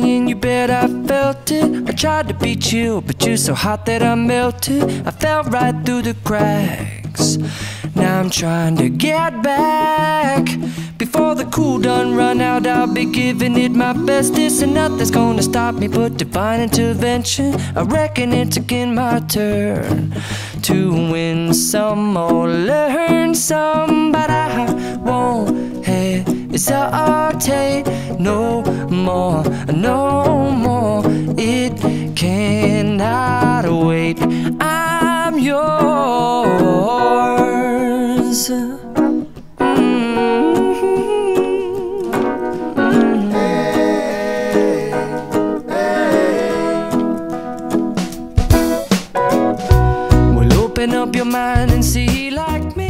me and you bet I felt it. I tried to beat you, but you're so hot that I melted. I fell right through the cracks. Now I'm trying to get back. Before the cool done run out, I'll be giving it my best. This and nothing's gonna stop me but divine intervention. I reckon it's again my turn to win some or learn some, but I won't hesitate no more, no more. It cannot wait. I'm yours. Well, open up your mind and see like me.